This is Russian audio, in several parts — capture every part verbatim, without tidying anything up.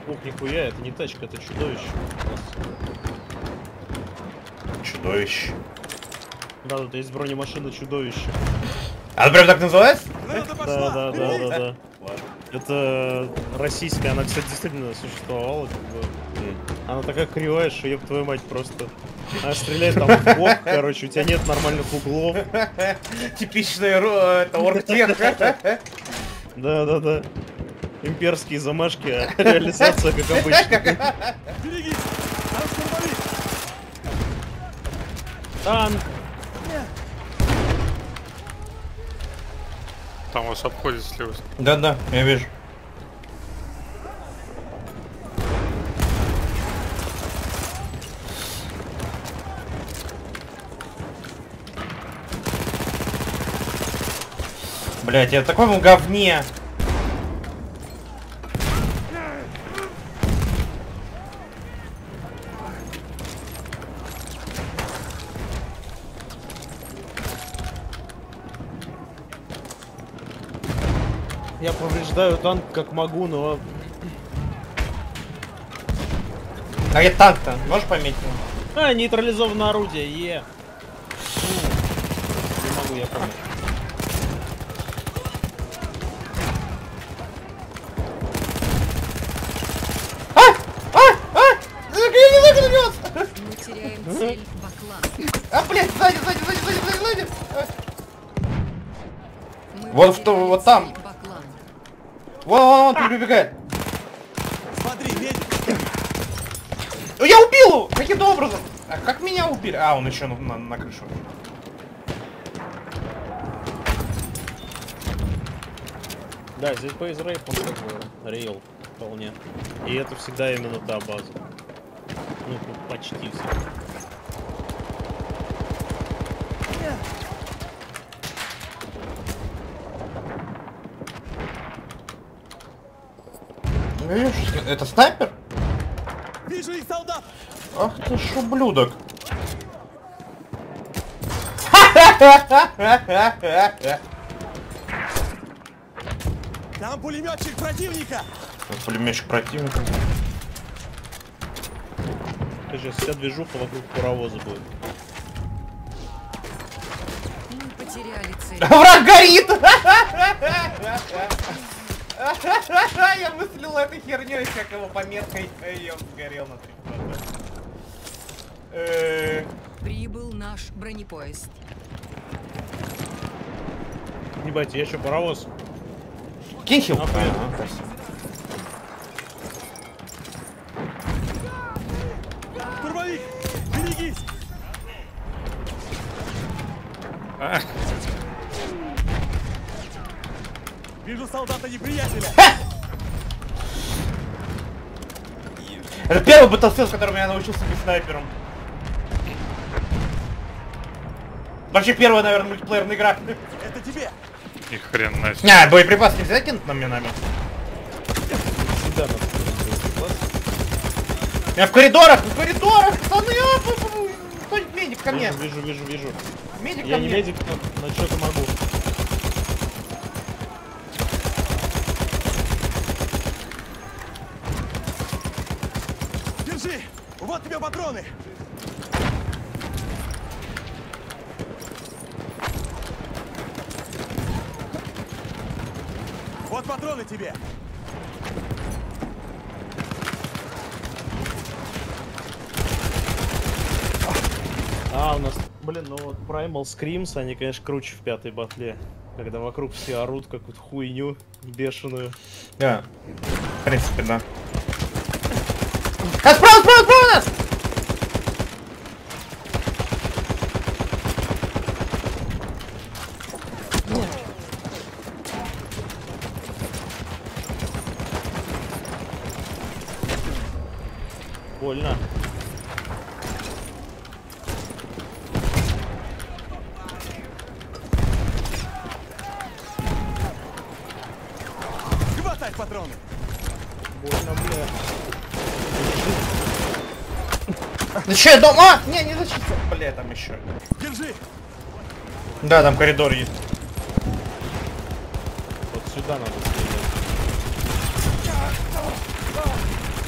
Ух, нихуя, это не тачка, это чудовище. Чудовище. Да, тут есть бронемашина чудовище. Она прям так называется? Да, да, да, да, да. Это российская, она, кстати, действительно существовала, как бы. Она такая кривая, что ёб твою мать просто. Она стреляет там в бок, короче, у тебя нет нормальных углов. Типичная это оргтех. Да, да, да. Имперские замашки, а реализация как обычно. Берегись! Там штурмовик! Танк! Там вас обходит слева. Да-да, я вижу. Блять, я в таком говне. Я повреждаю танк как могу, но... А где танк-то? Можешь пометить? А, нейтрализовано орудие, е. Не могу, я помню. А! А! А! Я не знаю, куда делать! Мы теряем цель Баклан. А, блядь, сзади, сзади, сзади, сзади, сзади, сзади! Мы Вот в то- потеряли вот там. цель Баклан. Вон, вон, он перебегает. Смотри, медик! Ну я убил его! Каким-то образом! А как меня убили? А, он еще на, на, на крышу. Да, здесь Base Rape, он как бы рейл вполне. И это всегда именно та база. Ну, почти всегда. Видишь, это снайпер? Вижу их, солдат! Ах ты ж ублюдок. Там пулеметчик противника! Пулеметчик противника. Сейчас вся движуха вокруг паровоза будет. Мы потеряли цель. Враг горит! Я мыслил этой херней, как его пометкой, и он сгорел на три процента. Прибыл наш бронепоезд. Ебать, я еще паровоз. Кинхил. Охуенно. Штурмовик! Берегись! А, Вижу солдата неприятеля! Это первый Battlefield, в котором я научился быть снайпером. Вообще первая, наверное, мультиплеерная игра. Это тебе! ни хрена себе. Не, боеприпас нельзя кинуть на минами. Всегда надо боеприпас. Я в коридорах, в коридорах, пацаны, а, пу- пу- пу. Кто-нибудь медик ко мне. Вижу, вижу, вижу, вижу. Медик Я ко не мне. медик, но, но что-то могу. Держи! Вот тебе патроны! Вот патроны тебе! А, у нас, блин, ну вот Primal Screams, они, конечно, круче в пятой батле. Когда вокруг все орут какую-то хуйню бешеную. Да. В принципе, да. А, справа, справа, справа нас! Больно. Хватай патроны! Больно, бля. Ну че, я дома? А! Не, не зачем. Бля, там еще. Держи! Да, там коридор есть. Вот сюда надо стрелять.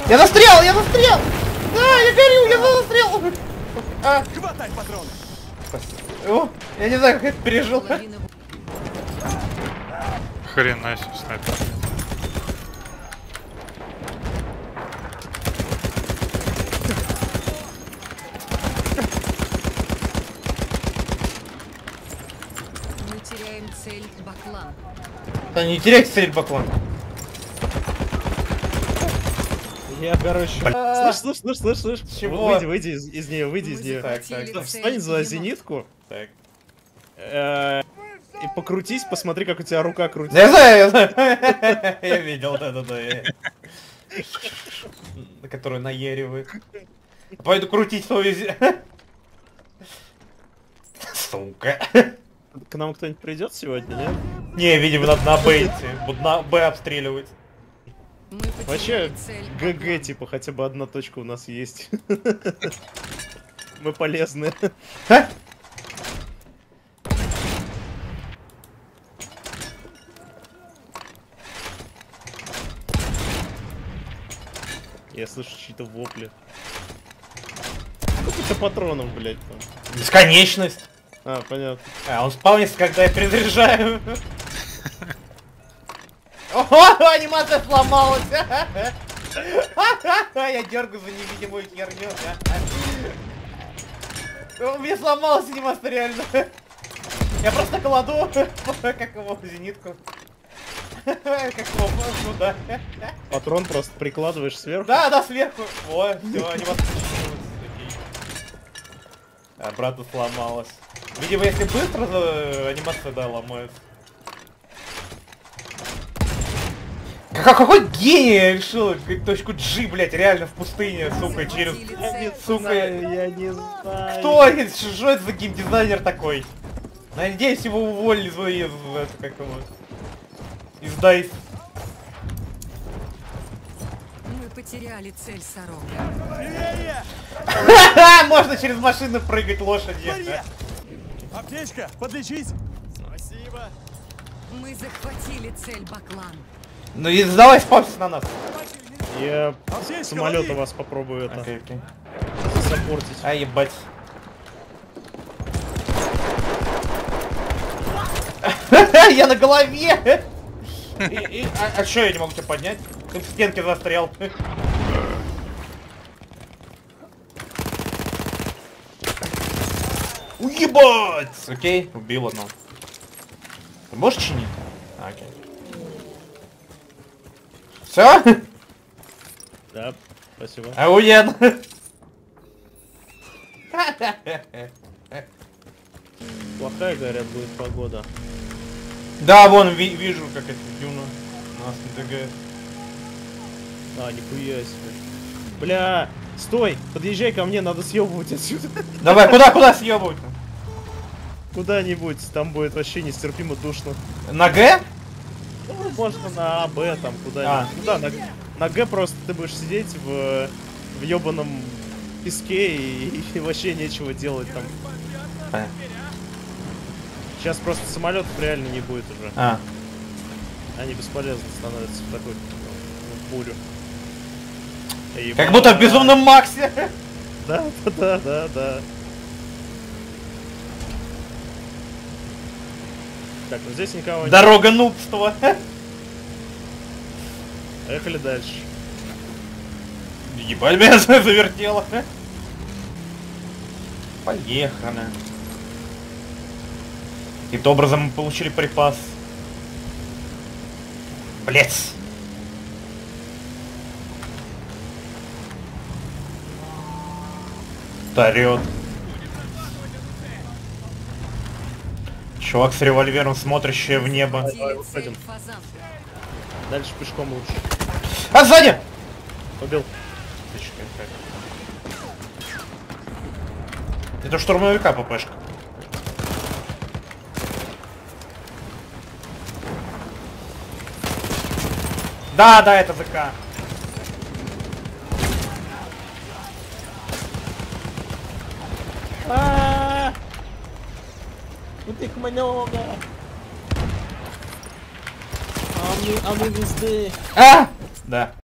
Я застрял, я застрял! Да, я горю, я застрял! А, Хватай патроны! о, я не знаю, как это пережил. Половина Хрена себе снайпер. мы теряем цель Баклан. Да не теряйте цель, Баклан. Я, короче... А. Слышь, слышь, слышь, слышь, слышь. Чего? Выйди, выйди из, из нее, выйди Мы из нее. захватили так, цель Встань за Енот. зенитку Так. э, и покрутись, посмотри, как у тебя рука крутится. Да я знаю, я знаю. Я видел, да-да-да. Который наеривает. Пойду крутить свою зе... Сука. К нам кто-нибудь придет сегодня, нет? Не, видимо, надо на Б идти. Буду на Б обстреливать. Мы Вообще, потеряли цель ГГ, Баклан. типа, хотя бы одна точка у нас есть. Мы полезны. Ха? Я слышу чьи-то вопли. Сколько у тебя патронов, блядь, там? Бесконечность. А, понятно. А, он спавнится, когда я перезаряжаю. О, анимация сломалась. Я дергаю за невидимую херню. У меня сломалась анимация реально. Я просто кладу, как его, зенитку. Как его, сюда. Патрон просто прикладываешь сверху. Да, да, сверху. О, все, анимация сломалась. Обратно сломалась. Видимо, если быстро, то анимация, да, ломается. Как, какой гений решил точку G, блять, реально в пустыне, сука, через... Захватили цель Сука, Я не знаю. кто это? Что это за геймдизайнер такой? Надеюсь, его уволили из, из, из, как его, из дайс. Мы потеряли цель Сорока. Левее! Можно через машину прыгать лошади. Мария! Аптечка, подлечись! Спасибо! Мы захватили цель Баклан. Ну и давай спавься на нас. Я Аптечка, с самолета лови! вас попробую это Окей, окей. засаппортить. А ебать. Я на голове! И, и, а, а чё я не могу тебя поднять? Ты в стенке застрял. Уебать! Окей, убил одного. Ты можешь чинить? А, окей. Все? Да, спасибо. Ауен! Плохая, говорят, будет погода. Да, вон ви вижу, как это дюна. Нас не ДГ. А, нихуя себе. Бля, стой, подъезжай ко мне, надо съебывать отсюда. Давай, куда, куда съебывать? Куда-нибудь, там будет вообще нестерпимо душно. На Г? Ну, можно на А, Б, там, куда-нибудь. А. Куда? На, на Г просто ты будешь сидеть в, в ебаном песке и, и вообще нечего делать там. Понятно. Сейчас просто самолетов реально не будет уже. А. Они бесполезны становятся в такой ну, бурю. Эй, Как ба- будто в безумном Максе. Да, да, да, да, да. Так, ну здесь никого нет. Дорога нубства. Поехали дальше. Ебать, меня завертело. Поехали. Каким-то образом мы получили припас. Блять. Вперед. Чувак с револьвером, смотрящий в небо. Потеряли выходим. цель Фазан. Дальше пешком лучше. А, сзади! Убил. Это штурмовика ППшка. Да, да, это ЗК. А, вот их много. А мы, а мы везде. А! Да.